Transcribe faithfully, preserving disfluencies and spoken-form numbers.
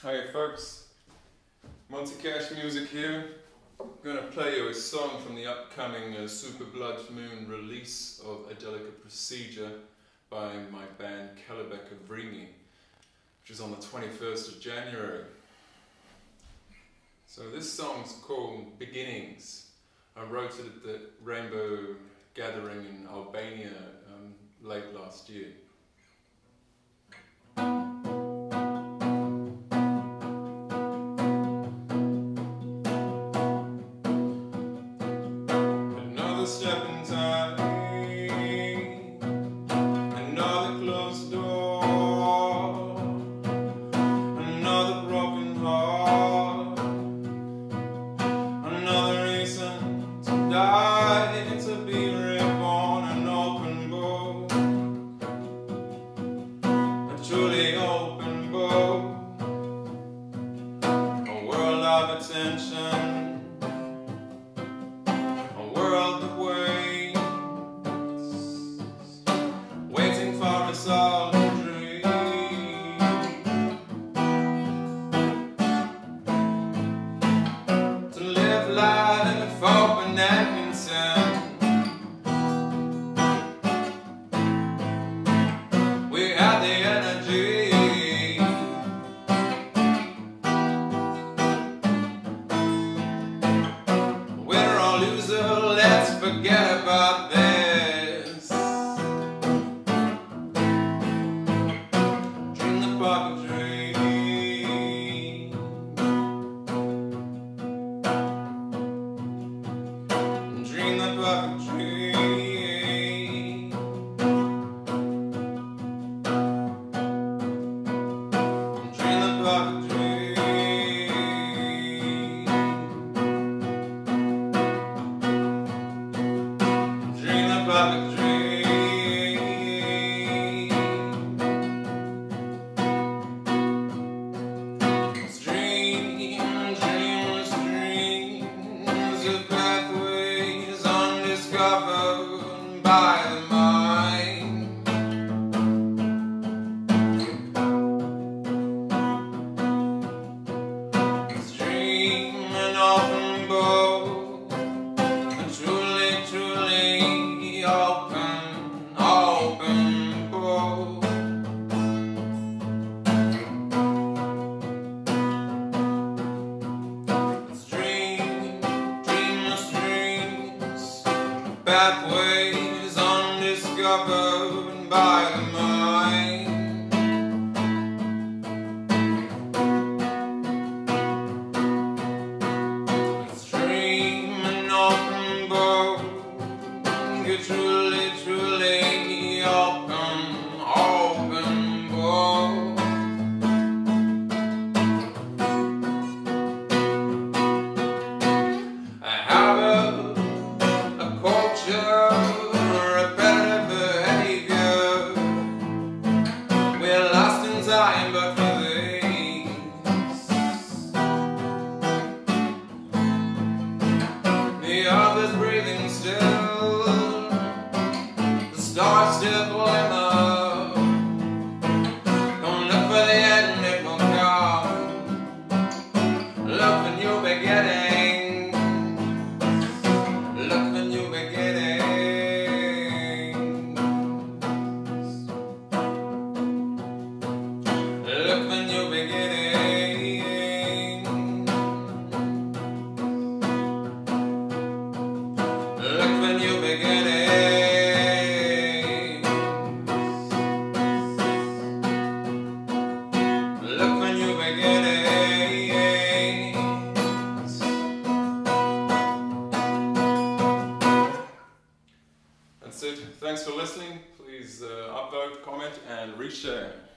Hi folks, Monty Cash Music here. I'm going to play you a song from the upcoming uh, Super Blood Moon release of A Delicate Procedure by my band Kelebeka Vrimi, which is on the twenty-first of January. So this song's called Beginnings. I wrote it at the Rainbow Gathering in Albania um, late last year. Another step in time, another closed door, another broken heart, another reason to die, to be reborn, an open book, a truly open book, a world of attention. It's all a dream to live life open and consent. We have the energy. Winner or loser, let's forget about this. Pathways undiscovered by the mind. Let's dream an open book, a truly, truly open, open book. I have a repetitive behavior. We're lost in time, but for this, the earth is breathing still, the stars still glimmer. Don't look for the end, it will come. Look for new beginnings. Look for new beginnings. Look for new beginnings. Look for new beginnings. Look for new beginnings. That's it. Thanks for listening. Please uh, upvote, comment, and reshare.